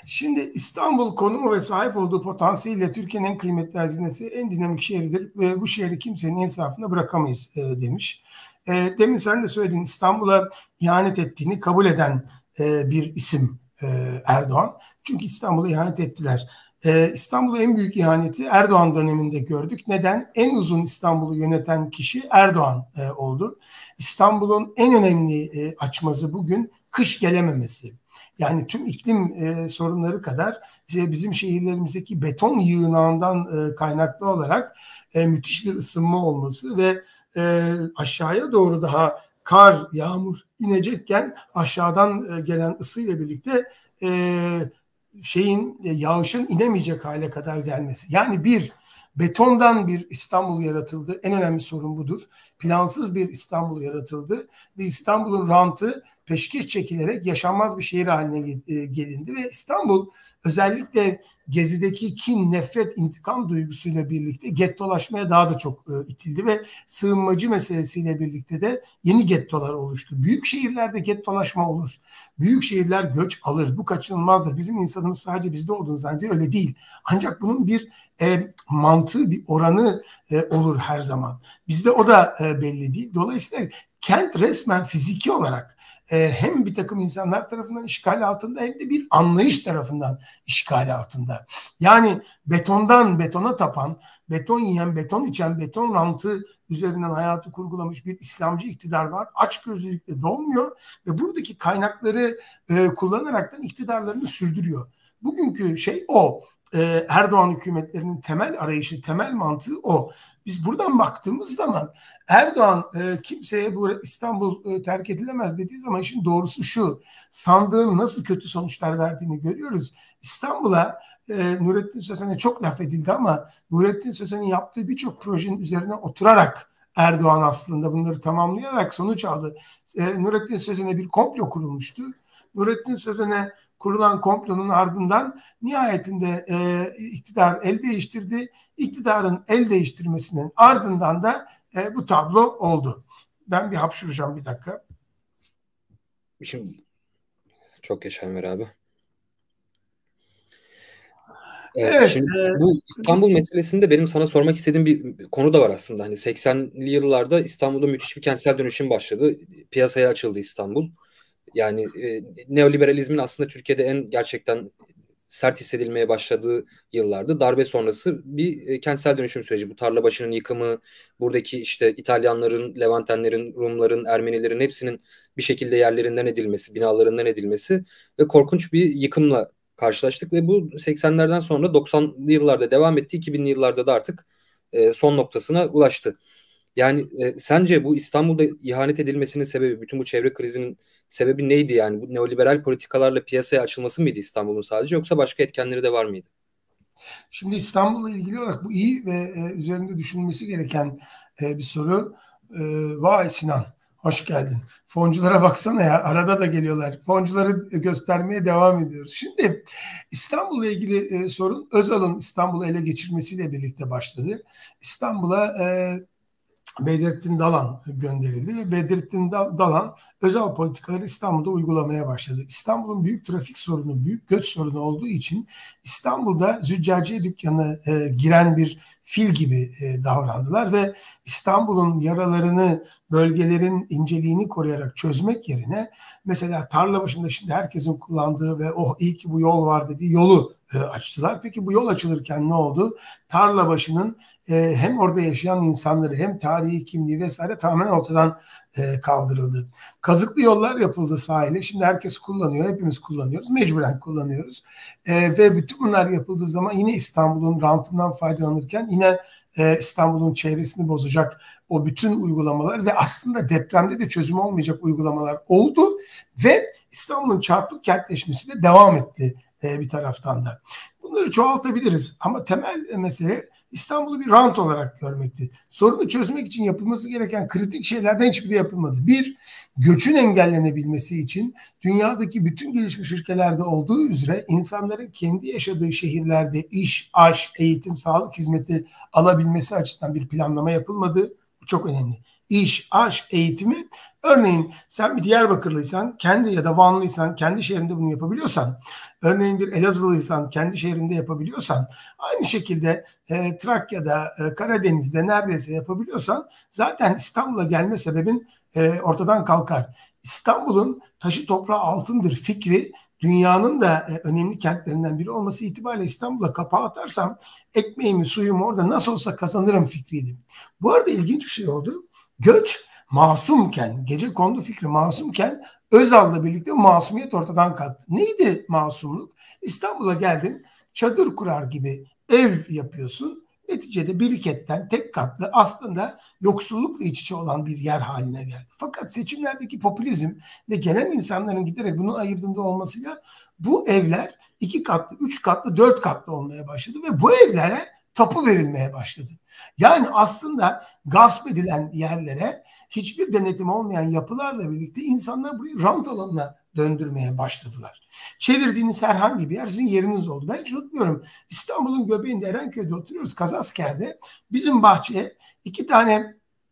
Şimdi İstanbul konumu ve sahip olduğu potansiyeliyle Türkiye'nin en kıymetli hazinesi, en dinamik şehridir ve bu şehri kimsenin insafına bırakamayız demiş. Demin sen de söyledin, İstanbul'a ihanet ettiğini kabul eden bir isim Erdoğan. Çünkü İstanbul'a ihanet ettiler. İstanbul'a en büyük ihaneti Erdoğan döneminde gördük. Neden? En uzun İstanbul'u yöneten kişi Erdoğan oldu. İstanbul'un en önemli açmazı bugün kış gelememesi. Yani tüm iklim sorunları kadar bizim şehirlerimizdeki beton yığınağından kaynaklı olarak müthiş bir ısınma olması ve aşağıya doğru daha kar, yağmur inecekken aşağıdan gelen ısıyla birlikte yağışın inemeyecek hale kadar gelmesi. Yani betondan bir İstanbul yaratıldı. En önemli sorun budur. Plansız bir İstanbul yaratıldı ve İstanbul'un rantı peşkeş çekilerek yaşanmaz bir şehir haline gelindi ve İstanbul özellikle Gezi'deki kin, nefret, intikam duygusuyla birlikte gettolaşmaya daha da çok itildi ve sığınmacı meselesiyle birlikte de yeni gettolar oluştu. Büyük şehirlerde gettolaşma olur. Büyük şehirler göç alır. Bu kaçınılmazdır. Bizim insanımız sadece bizde olduğunu zannediyor. Öyle değil. Ancak bunun bir mantığı, bir oranı olur her zaman. Bizde o da belli değil. Dolayısıyla kent resmen fiziki olarak hem bir takım insanlar tarafından işgal altında hem de bir anlayış tarafından işgal altında. Yani betondan betona tapan, beton yiyen, beton içen, beton rantı üzerinden hayatı kurgulamış bir İslamcı iktidar var. Açgözlülükle dolmuyor ve buradaki kaynakları kullanaraktan iktidarlarını sürdürüyor. Bugünkü şey o. Erdoğan hükümetlerinin temel arayışı, temel mantığı o. Biz buradan baktığımız zaman Erdoğan kimseye bu İstanbul terk edilemez dediği zaman işin doğrusu şu. Sandığın nasıl kötü sonuçlar verdiğini görüyoruz. İstanbul'a Nurettin Sözen'e çok laf edildi ama Nurettin Sözen'in yaptığı birçok projenin üzerine oturarak Erdoğan aslında bunları tamamlayarak sonuç aldı. Nurettin Sözen'e bir komplo kurulmuştu. Nurettin Sözen'e kurulan komplonun ardından nihayetinde iktidar el değiştirdi. İktidarın el değiştirmesinin ardından da bu tablo oldu. Ben bir hapşuracağım bir dakika. Şimdi çok yaşa Enver abi. Evet. Şimdi bu İstanbul meselesinde benim sana sormak istediğim bir konu da var aslında. Hani 80'li yıllarda İstanbul'da müthiş bir kentsel dönüşüm başladı. Piyasaya açıldı İstanbul. Yani neoliberalizmin aslında Türkiye'de en gerçekten sert hissedilmeye başladığı yıllardı. Darbe sonrası bir kentsel dönüşüm süreci. Bu Tarlabaşı'nın yıkımı, buradaki işte İtalyanların, Levantenlerin, Rumların, Ermenilerin hepsinin bir şekilde yerlerinden edilmesi, binalarından edilmesi ve korkunç bir yıkımla karşılaştık ve bu 80'lerden sonra 90'lı yıllarda devam etti. 2000'li yıllarda da artık son noktasına ulaştı. Yani sence bu İstanbul'da ihanet edilmesinin sebebi, bütün bu çevre krizinin sebebi neydi yani? Bu neoliberal politikalarla piyasaya açılması mıydı İstanbul'un sadece, yoksa başka etkenleri de var mıydı? Şimdi İstanbul'la ilgili olarak bu iyi ve üzerinde düşünülmesi gereken bir soru. Vay Sinan, hoş geldin. Fonculara baksana ya, arada da geliyorlar. Foncuları göstermeye devam ediyoruz. Şimdi İstanbul'la ilgili sorun Özal'ın İstanbul'u ele geçirmesiyle birlikte başladı. İstanbul'a Bedrettin Dalan gönderildi ve Bedrettin Dalan özel politikaları İstanbul'da uygulamaya başladı. İstanbul'un büyük trafik sorunu, büyük göç sorunu olduğu için İstanbul'da züccaciye dükkanına giren bir fil gibi davrandılar ve İstanbul'un yaralarını, bölgelerin inceliğini koruyarak çözmek yerine mesela Tarlabaşı'nda şimdi herkesin kullandığı ve oh iyi ki bu yol var dediği yolu açtılar. Peki bu yol açılırken ne oldu? Tarlabaşı'nın hem orada yaşayan insanları hem tarihi kimliği vesaire tamamen ortadan kaldırıldı. Kazıklı yollar yapıldı sahile. Şimdi herkes kullanıyor. Hepimiz kullanıyoruz. Mecburen kullanıyoruz. Ve bütün bunlar yapıldığı zaman yine İstanbul'un rantından faydalanırken yine İstanbul'un çevresini bozacak o bütün uygulamalar ve aslında depremde de çözüm olmayacak uygulamalar oldu ve İstanbul'un çarpık kentleşmesi de devam etti bir taraftan da. Bunları çoğaltabiliriz ama temel mesele İstanbul'u bir rant olarak görmekti. Sorunu çözmek için yapılması gereken kritik şeylerden hiçbiri yapılmadı. Bir, göçün engellenebilmesi için dünyadaki bütün gelişmiş ülkelerde olduğu üzere insanların kendi yaşadığı şehirlerde iş, aş, eğitim, sağlık hizmeti alabilmesi açısından bir planlama yapılmadı. Bu çok önemli. iş, aş eğitimi. Örneğin sen bir Diyarbakırlıysan, kendi ya da Vanlıysan, kendi şehrinde bunu yapabiliyorsan, örneğin bir Elazığlıysan, kendi şehrinde yapabiliyorsan, aynı şekilde Trakya'da, Karadeniz'de neredeyse yapabiliyorsan, zaten İstanbul'a gelme sebebin ortadan kalkar. İstanbul'un taşı toprağı altındır fikri, dünyanın da önemli kentlerinden biri olması itibariyle İstanbul'a kapağı atarsam ekmeğimi suyumu orada nasıl olsa kazanırım fikriydi. Bu arada ilginç bir şey oldu. Göç masumken, gecekondu fikri masumken Özal'la birlikte masumiyet ortadan kalktı. Neydi masumluk? İstanbul'a geldin, çadır kurar gibi ev yapıyorsun. Neticede biriketten tek katlı, aslında yoksullukla iç içe olan bir yer haline geldi. Fakat seçimlerdeki popülizm ve genel insanların giderek bunun ayırdığında olmasıyla bu evler 2 katlı, 3 katlı, 4 katlı olmaya başladı ve bu evlere tapu verilmeye başladı. Yani aslında gasp edilen yerlere hiçbir denetim olmayan yapılarla birlikte insanlar burayı rant alanına döndürmeye başladılar. Çevirdiğiniz herhangi bir yer sizin yeriniz oldu. Ben hiç unutmuyorum. İstanbul'un göbeğinde Erenköy'de oturuyoruz, Kazasker'de. Bizim bahçeye 2 tane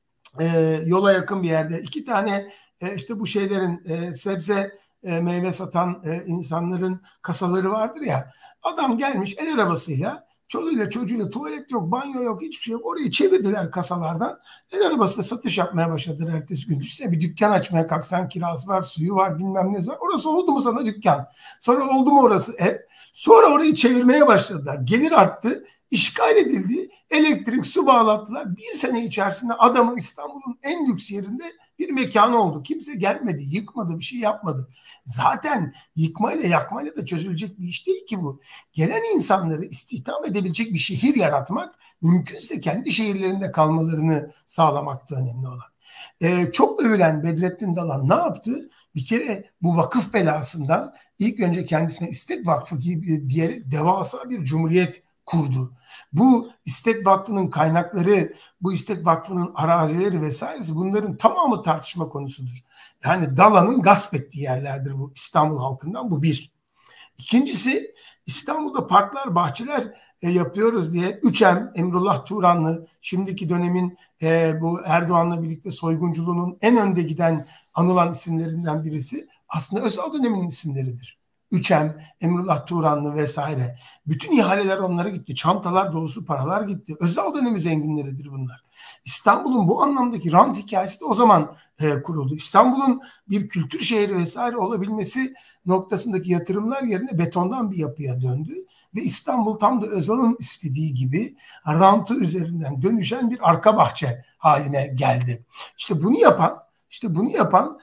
yola yakın bir yerde 2 tane işte bu şeylerin sebze meyve satan insanların kasaları vardır ya. Adam gelmiş el arabasıyla, çoluğuyla çocuğuyla, tuvalet yok, banyo yok, hiçbir şey yok. Orayı çevirdiler kasalardan. El arabasıyla satış yapmaya başladılar ertesi gün. Düşünsene, bir dükkan açmaya kalksan kirası var, suyu var, bilmem ne var. Orası oldu mu sana dükkan? Sonra oldu mu orası ev? Sonra orayı çevirmeye başladılar. Gelir arttı, işgal edildi. Elektrik, su bağlattılar. 1 sene içerisinde adamın İstanbul'un en lüks yerinde bir mekanı oldu. Kimse gelmedi, yıkmadı, bir şey yapmadı. Zaten yıkmayla yakmayla da çözülecek bir iş değil ki bu. Gelen insanları istihdam edebilecek bir şehir yaratmak, mümkünse kendi şehirlerinde kalmalarını sağlamakta önemli olan. Çok övülen Bedrettin Dalan ne yaptı? Bir kere bu vakıf belasından ilk önce kendisine İstek Vakfı gibi diyerek devasa bir cumhuriyet kurdu. Bu İstek Vakfı'nın kaynakları, bu İstek Vakfı'nın arazileri vesairesi, bunların tamamı tartışma konusudur. Yani Dalan'ın gasp ettiği yerlerdir bu İstanbul halkından, bu bir. İkincisi, İstanbul'da parklar, bahçeler yapıyoruz diye 3M, Emrullah Turanlı, şimdiki dönemin bu Erdoğan'la birlikte soygunculuğunun en önde giden anılan isimlerinden birisi aslında Özal döneminin isimleridir. 3M, Emrullah Turanlı vesaire. Bütün ihaleler onlara gitti. Çantalar dolusu paralar gitti. Özal dönemi zenginleridir bunlar. İstanbul'un bu anlamdaki rant hikayesi de o zaman kuruldu. İstanbul'un bir kültür şehri vesaire olabilmesi noktasındaki yatırımlar yerine betondan bir yapıya döndü. Ve İstanbul tam da Özal'ın istediği gibi rantı üzerinden dönüşen bir arka bahçe haline geldi. İşte bunu yapan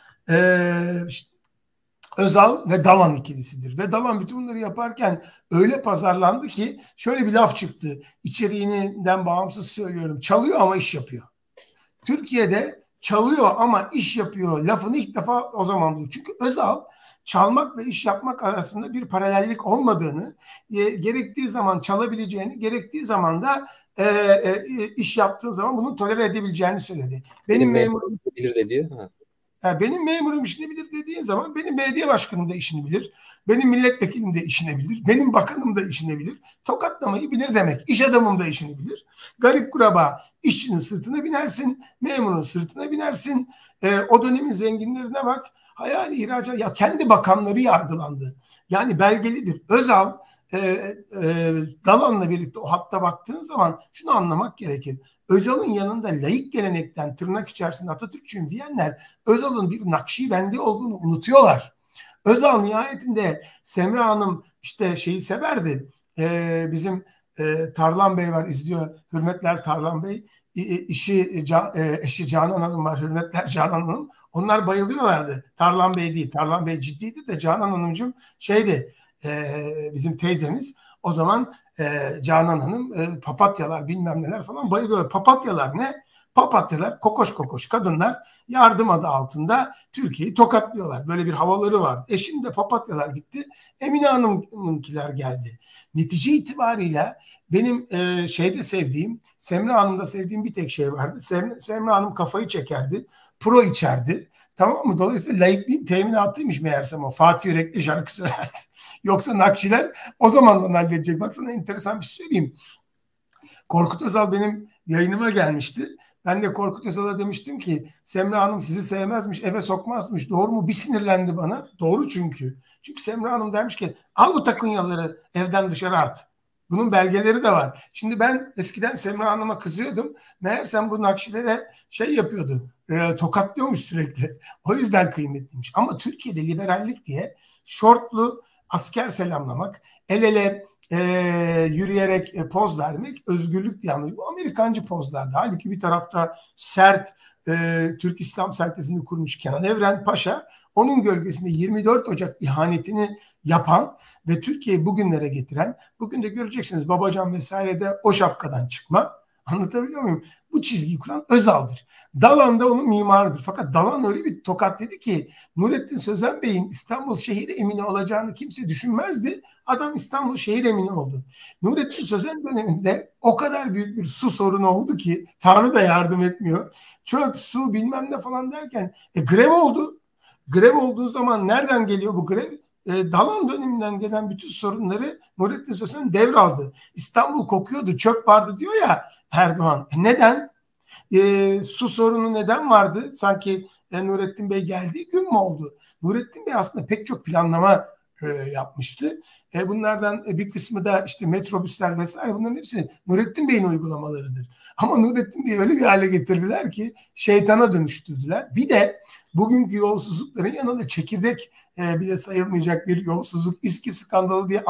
işte Özal ve Dalan ikilisidir. Ve Dalan bütün bunları yaparken öyle pazarlandı ki şöyle bir laf çıktı. İçeriğinden bağımsız söylüyorum. Çalıyor ama iş yapıyor. Türkiye'de çalıyor ama iş yapıyor lafını ilk defa o zaman duydum. Çünkü Özal çalmakla iş yapmak arasında bir paralellik olmadığını, gerektiği zaman çalabileceğini, gerektiği zaman da iş yaptığın zaman bunu tolere edebileceğini söyledi. Benim memurum bilir dediği. Benim memurum işini bilir dediğin zaman benim belediye başkanım da işini bilir. Benim milletvekilim de işini bilir. Benim bakanım da işini bilir. Tokatlamayı bilir demek. İş adamım da işini bilir. Garip kuraba işçinin sırtına binersin. Memurun sırtına binersin. O dönemin zenginlerine bak. Hayali ihracat. Ya kendi bakanları yargılandı. Yani belgelidir. Özal Dalan'la birlikte o hatta baktığın zaman şunu anlamak gerekir. Özal'ın yanında laik gelenekten tırnak içerisinde Atatürkçüyüm diyenler Özal'ın bir Nakşibendi olduğunu unutuyorlar. Özal nihayetinde Semra Hanım işte şeyi severdi. Bizim Tarlan Bey var, izliyor. Hürmetler Tarlan Bey. Eşi Canan Hanım var. Hürmetler Canan Hanım. Onlar bayılıyorlardı. Tarlan Bey değil. Tarlan Bey ciddiydi de Canan Hanımcığım şeydi, bizim teyzemiz. O zaman Canan Hanım papatyalar bilmem neler falan bayılıyor. Papatyalar ne? Papatyalar kokoş kokoş kadınlar yardım adı altında Türkiye'yi tokatlıyorlar. Böyle bir havaları var. Eşim de papatyalar gitti. Emine Hanım'ınkiler geldi. Netice itibariyle benim şeyde sevdiğim, Semra Hanım'da sevdiğim bir tek şey vardı. Semra Hanım kafayı çekerdi. Pro içerdi. Tamam mı? Dolayısıyla laikliğin teminatıymış meğersem o. Fatih Yürekli şarkı söylerdi. Yoksa Nakşiler o zamandan halledecek. Bak sana enteresan bir şey söyleyeyim. Korkut Özal benim yayınıma gelmişti. Ben de Korkut Özal'a demiştim ki Semra Hanım sizi sevmezmiş, eve sokmazmış. Doğru mu? Bir sinirlendi bana. Doğru çünkü. Çünkü Semra Hanım demiş ki al bu takunyaları evden dışarı at. Bunun belgeleri de var. Şimdi ben eskiden Semra Hanım'a kızıyordum. Meğersem bu Nakşilere şey yapıyordu. Tokatlıyormuş sürekli. O yüzden kıymetliymiş. Ama Türkiye'de liberallik diye şortlu asker selamlamak, el ele yürüyerek poz vermek özgürlük diye anlıyor. Bu Amerikancı pozlarda. Halbuki bir tarafta sert Türk İslam Seltesi'ni kurmuş Kenan Evren Paşa, onun gölgesinde 24 Ocak ihanetini yapan ve Türkiye'yi bugünlere getiren, bugün de göreceksiniz Babacan vesaire de o şapkadan çıkma. Anlatabiliyor muyum? Bu çizgiyi kuran Özal'dır. Dalan da onun mimarıdır. Fakat Dalan öyle bir tokat dedi ki Nurettin Sözen Bey'in İstanbul şehir emini olacağını kimse düşünmezdi. Adam İstanbul şehir emini oldu. Nurettin Sözen döneminde o kadar büyük bir su sorunu oldu ki Tanrı da yardım etmiyor. Çöp, su bilmem ne falan derken grev oldu. Grev olduğu zaman nereden geliyor bu grev? Dalan döneminden gelen bütün sorunları Nurettin Sözen devraldı. İstanbul kokuyordu, çöp vardı diyor ya Erdoğan. Neden? Su sorunu neden vardı? Sanki Nurettin Bey geldiği gün mü oldu? Nurettin Bey aslında pek çok planlama yapmıştı. Bunlardan bir kısmı da işte metrobüsler vesaire, bunların hepsi Nurettin Bey'in uygulamalarıdır. Ama Nurettin Bey'i öyle bir hale getirdiler ki şeytana dönüştürdüler. Bir de bugünkü yolsuzlukların yanında çekirdek bile sayılmayacak bir yolsuzluk, İSKİ skandalı diye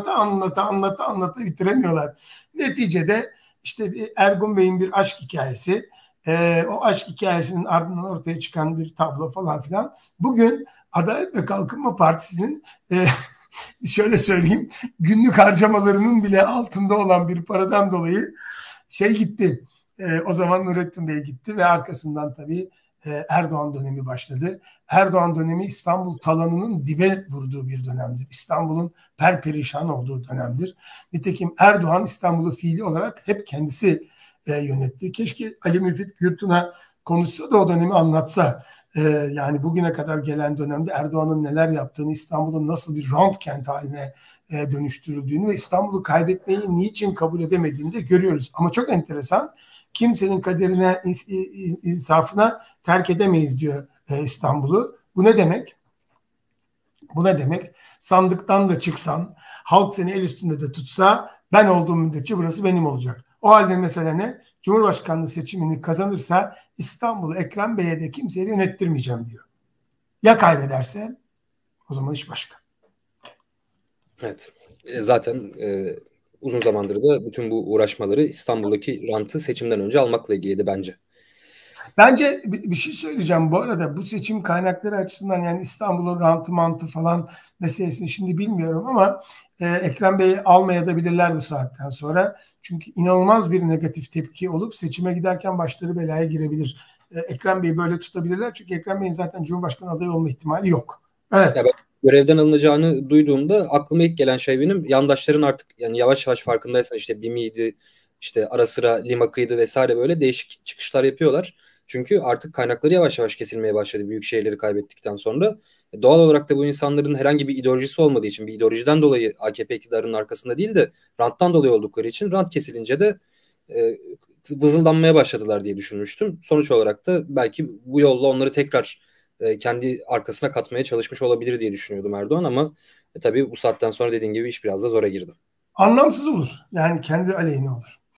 anlata bitiremiyorlar. Neticede işte bir Ergun Bey'in bir aşk hikayesi, o aşk hikayesinin ardından ortaya çıkan bir tablo falan filan. Bugün Adalet ve Kalkınma Partisi'nin şöyle söyleyeyim, günlük harcamalarının bile altında olan bir paradan dolayı şey gitti. O zaman Nurettin Bey gitti ve arkasından tabii Erdoğan dönemi başladı. Erdoğan dönemi İstanbul talanının dibe vurduğu bir dönemdir. İstanbul'un perperişan olduğu dönemdir. Nitekim Erdoğan İstanbul'u fiili olarak hep kendisi yönetti. Keşke Ali Müfit Gürtun'a konuşsa da o dönemi anlatsa. Yani bugüne kadar gelen dönemde Erdoğan'ın neler yaptığını, İstanbul'un nasıl bir rant kent haline dönüştürüldüğünü ve İstanbul'u kaybetmeyi niçin kabul edemediğini de görüyoruz. Ama çok enteresan, kimsenin kaderine, insafına terk edemeyiz diyor İstanbul'u. Bu ne demek? Bu ne demek? Sandıktan da çıksan, halk seni el üstünde de tutsa, ben olduğum müddetçe burası benim olacak. O halde mesele ne? Cumhurbaşkanlığı seçimini kazanırsa İstanbul'u Ekrem Bey'e de kimseye yönettirmeyeceğim diyor. Ya kaybederse? O zaman iş başka. Evet. Zaten uzun zamandır da bütün bu uğraşmaları İstanbul'daki rantı seçimden önce almakla ilgiliydi bence. Bence bir şey söyleyeceğim bu arada, bu seçim kaynakları açısından, yani İstanbul'un rantı mantı falan meselesini şimdi bilmiyorum ama Ekrem Bey'i almayabilirler bu saatten sonra. Çünkü inanılmaz bir negatif tepki olup seçime giderken başları belaya girebilir. Ekrem Bey'i böyle tutabilirler çünkü Ekrem Bey'in zaten Cumhurbaşkanı adayı olma ihtimali yok. Evet. Ya ben görevden alınacağını duyduğumda aklıma ilk gelen şey benim yandaşların artık, yani yavaş yavaş farkındaysan işte BİM'iydi, işte ara sıra Limak'ıydı vesaire, böyle değişik çıkışlar yapıyorlar. Çünkü artık kaynakları yavaş yavaş kesilmeye başladı büyük şehirleri kaybettikten sonra. Doğal olarak da bu insanların herhangi bir ideolojisi olmadığı için, bir ideolojiden dolayı AKP iktidarının arkasında değil de ranttan dolayı oldukları için, rant kesilince de vızıldanmaya başladılar diye düşünmüştüm. Sonuç olarak da belki bu yolla onları tekrar kendi arkasına katmaya çalışmış olabilir diye düşünüyordum Erdoğan, ama tabii bu saatten sonra dediğin gibi iş biraz da zora girdi. Anlamsız olur. Yani kendi aleyhine olur.